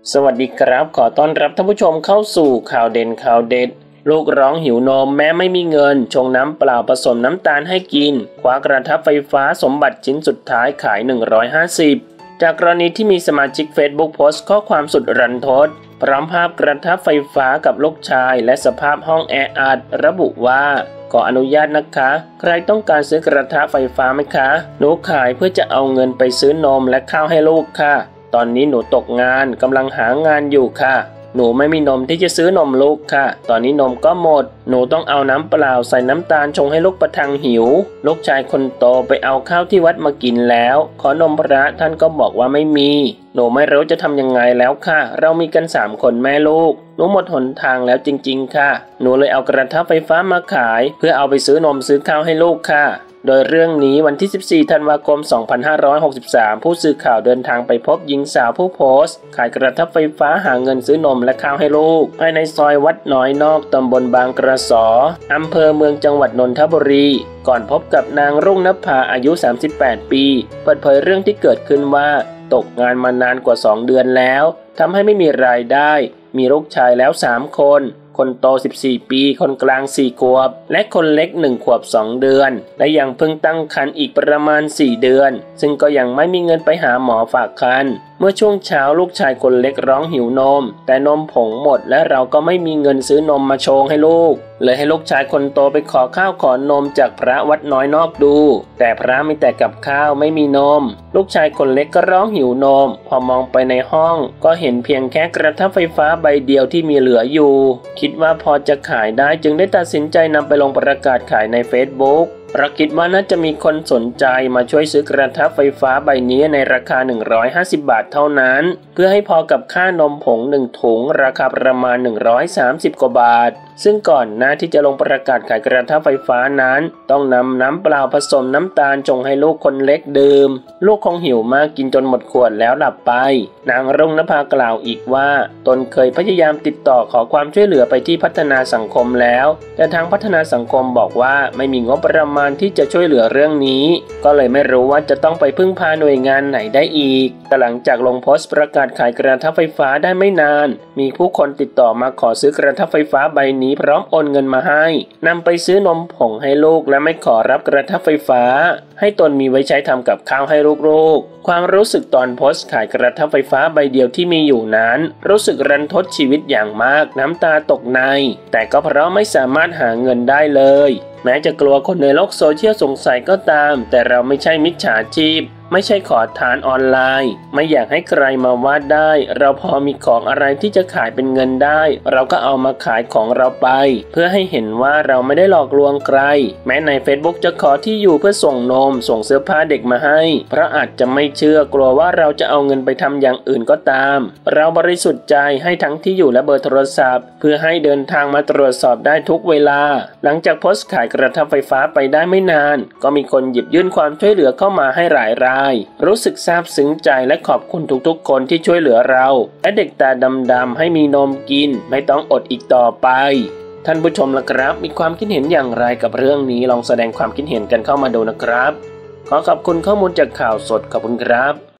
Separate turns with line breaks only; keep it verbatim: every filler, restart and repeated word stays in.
สวัสดีครับขอต้อนรับท่านผู้ชมเข้าสู่ข่าวเด่นข่าวเด็ดลูกร้องหิวนมแม้ไม่มีเงินชงน้ำเปล่าผสมน้ำตาลให้กินคว้ากระทะไฟฟ้าสมบัติชิ้นสุดท้ายขายหนึ่งร้อยห้าสิบจากกรณีที่มีสมาชิก Facebook โพสต์ข้อความสุดรันทดพร้อมภาพกระทะไฟฟ้ากับลูกชายและสภาพห้องแออัดระบุว่าขออนุญาตนะคะใครต้องการซื้อกระทะไฟฟ้าไหมคะหนูขายเพื่อจะเอาเงินไปซื้อนมและข้าวให้ลูกค่ะตอนนี้หนูตกงานกำลังหางานอยู่ค่ะหนูไม่มีนมที่จะซื้อนมลูกค่ะตอนนี้นมก็หมดหนูต้องเอาน้ำเปล่าใส่น้ำตาลชงให้ลูกประทังหิวลูกชายคนโตไปเอาข้าวที่วัดมากินแล้วขอนมพระท่านก็บอกว่าไม่มีหนูไม่รู้จะทำยังไงแล้วค่ะเรามีกันสามคนแม่ลูกหนูหมดหนทางแล้วจริงๆค่ะหนูเลยเอากระทะไฟฟ้ามาขายเพื่อเอาไปซื้อนมซื้อข้าวให้ลูกค่ะโดยเรื่องนี้วันที่สิบสี่ธันวาคมสองพันห้าร้อยหกสิบสามผู้สื่อข่าวเดินทางไปพบหญิงสาวผู้โพสต์ขายกระทะไฟฟ้าหาเงินซื้อนมและข้าวให้ลูกภายในซอยวัดน้อยนอกตำบลบางกระสออำเภอเมืองจังหวัดนนทบุรีก่อนพบกับนางรุ่งนภาอายุสามสิบแปดปีเปิดเผยเรื่องที่เกิดขึ้นว่าตกงานมานานกว่าสองเดือนแล้วทำให้ไม่มีรายได้มีลูกชายแล้วสามคนคนโตสิบสี่ปีคนกลางสี่ขวบและคนเล็กหนึ่งขวบสองเดือนและยังเพิ่งตั้งครรภ์อีกประมาณสี่เดือนซึ่งก็ยังไม่มีเงินไปหาหมอฝากครรภ์เมื่อช่วงเช้าลูกชายคนเล็กร้องหิวนมแต่นมผงหมดและเราก็ไม่มีเงินซื้อนมมาชงให้ลูกเลยให้ลูกชายคนโตไปขอข้าวขอนมจากพระวัดน้อยนอกดูแต่พระมีแต่กับข้าวไม่มีนมลูกชายคนเล็กก็ร้องหิวนมพอมองไปในห้องก็เห็นเพียงแค่กระทะไฟฟ้าใบเดียวที่มีเหลืออยู่คิดว่าพอจะขายได้จึงได้ตัดสินใจนำไปลงประกาศขายใน Facebookเพราะคิดว่าน่าจะมีคนสนใจมาช่วยซื้อกระทะไฟฟ้าใบนี้ในราคาหนึ่งร้อยห้าสิบบาทเท่านั้นเพื่อให้พอกับค่านมผงหนึ่งถุงราคาประมาณหนึ่งร้อยสามสิบกว่าบาทซึ่งก่อนหน้าที่จะลงประกาศขายกระทะไฟฟ้านั้นต้องนำน้ำเปล่าผสมน้ำตาลชงให้ลูกคนเล็กดื่มลูกคงหิวมากกินจนหมดขวดแล้วหลับไปนางรุ่งนภากล่าวอีกว่าตนเคยพยายามติดต่อขอความช่วยเหลือไปที่พัฒนาสังคมแล้วแต่ทางพัฒนาสังคมบอกว่าไม่มีงบประมาณที่จะช่วยเหลือเรื่องนี้ก็เลยไม่รู้ว่าจะต้องไปพึ่งพาหน่วยงานไหนได้อีกแต่หลังจากลงโพสต์ประกาศขายกระทะไฟฟ้าได้ไม่นานมีผู้คนติดต่อมาขอซื้อกระทะไฟฟ้าใบนี้พร้อมโอนเงินมาให้นำไปซื้อนมผงให้ลูกและไม่ขอรับกระทะไฟฟ้าให้ตนมีไว้ใช้ทำกับข้าวให้ลูกๆความรู้สึกตอนโพสต์ขายกระทะไฟฟ้าใบเดียวที่มีอยู่นั้นรู้สึกรันทดชีวิตอย่างมากน้ำตาตกในแต่ก็เพราะไม่สามารถหาเงินได้เลยแม้จะกลัวคนในโลกโซเชียลสงสัยก็ตามแต่เราไม่ใช่มิจฉาชีพไม่ใช่ขอทานออนไลน์ไม่อยากให้ใครมาว่าได้เราพอมีของอะไรที่จะขายเป็นเงินได้เราก็เอามาขายของเราไปเพื่อให้เห็นว่าเราไม่ได้หลอกลวงใครแม้ใน Facebook จะขอที่อยู่เพื่อส่งนมส่งเสื้อผ้าเด็กมาให้เพราะอาจจะไม่เชื่อกลัวว่าเราจะเอาเงินไปทำอย่างอื่นก็ตามเราบริสุทธิ์ใจให้ทั้งที่อยู่และเบอร์โทรศัพท์เพื่อให้เดินทางมาตรวจสอบได้ทุกเวลาหลังจากโพสต์ขายกระทะไฟฟ้าไปได้ไม่นานก็มีคนหยิบยื่นความช่วยเหลือเข้ามาให้หลายรายรู้สึกซาบซึ้งใจและขอบคุณทุกๆคนที่ช่วยเหลือเราและเด็กตาดำๆให้มีนมกินไม่ต้องอดอีกต่อไปท่านผู้ชมล่ะครับมีความคิดเห็นอย่างไรกับเรื่องนี้ลองแสดงความคิดเห็นกันเข้ามาดูนะครับขอขอบคุณข้อมูลจากข่าวสดขอบคุณครับ